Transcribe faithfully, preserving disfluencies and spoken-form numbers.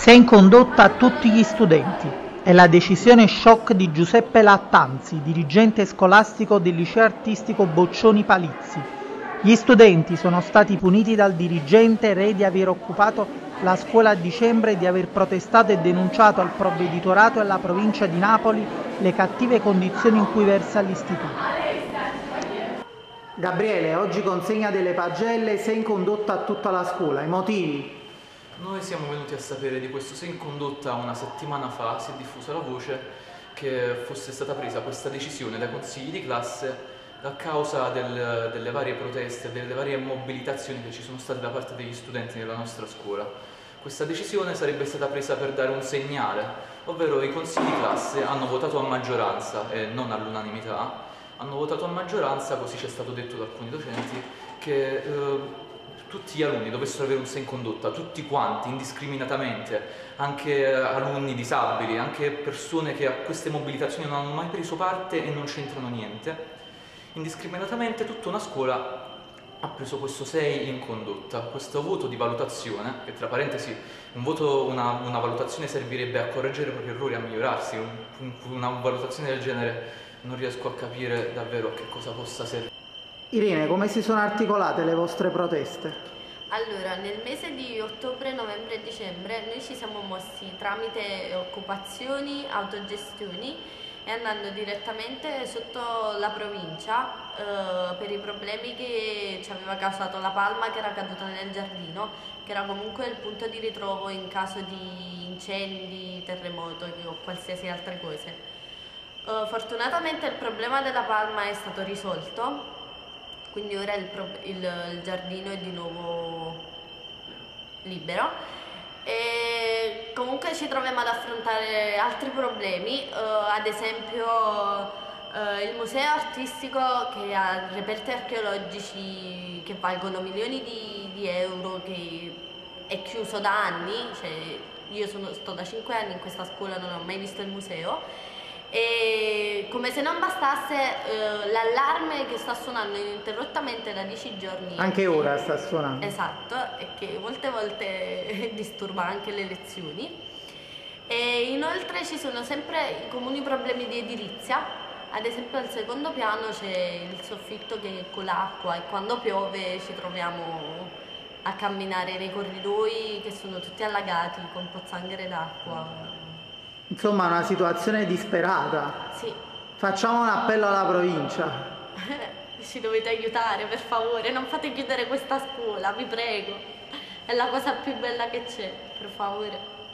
Sei in condotta a tutti gli studenti. È la decisione shock di Giuseppe Lattanzi, dirigente scolastico del liceo artistico Boccioni Palizzi. Gli studenti sono stati puniti dal dirigente re di aver occupato la scuola a dicembre e di aver protestato e denunciato al provveditorato e alla provincia di Napoli le cattive condizioni in cui versa l'istituto. Gabriele, oggi consegna delle pagelle, sei in condotta a tutta la scuola. I motivi? Noi siamo venuti a sapere di questo sei in condotta una settimana fa, si è diffusa la voce che fosse stata presa questa decisione dai consigli di classe a causa del, delle varie proteste, delle varie mobilitazioni che ci sono state da parte degli studenti nella nostra scuola. Questa decisione sarebbe stata presa per dare un segnale, ovvero i consigli di classe hanno votato a maggioranza e non all'unanimità, hanno votato a maggioranza, così ci è stato detto da alcuni docenti, che eh, tutti gli alunni dovessero avere un sei in condotta, tutti quanti, indiscriminatamente, anche alunni disabili, anche persone che a queste mobilitazioni non hanno mai preso parte e non c'entrano niente. Indiscriminatamente tutta una scuola ha preso questo sei in condotta, questo voto di valutazione, che tra parentesi un voto, una, una valutazione servirebbe a correggere i propri errori, a migliorarsi, un, una valutazione del genere non riesco a capire davvero a che cosa possa servire. Irene, come si sono articolate le vostre proteste? Allora, nel mese di ottobre, novembre e dicembre noi ci siamo mossi tramite occupazioni, autogestioni e andando direttamente sotto la provincia eh, per i problemi che ci aveva causato la palma che era caduta nel giardino, che era comunque il punto di ritrovo in caso di incendi, terremoto o qualsiasi altre cose. Uh, fortunatamente il problema della palma è stato risolto, quindi ora il, il, il giardino è di nuovo libero e comunque ci troviamo ad affrontare altri problemi, uh, ad esempio uh, il museo artistico che ha reperti archeologici che valgono milioni di, di euro, che è chiuso da anni, cioè io sono, sto da cinque anni in questa scuola, non ho mai visto il museo. E come se non bastasse eh, l'allarme che sta suonando ininterrottamente da dieci giorni. Anche ora sta suonando. Esatto, e che molte volte disturba anche le lezioni. E inoltre ci sono sempre i comuni problemi di edilizia, ad esempio al secondo piano c'è il soffitto che con l'acqua e quando piove ci troviamo a camminare nei corridoi che sono tutti allagati con pozzanghere d'acqua. Insomma, una situazione disperata. Sì. Facciamo un appello alla provincia. Ci dovete aiutare, per favore, non fate chiudere questa scuola, vi prego. È la cosa più bella che c'è, per favore.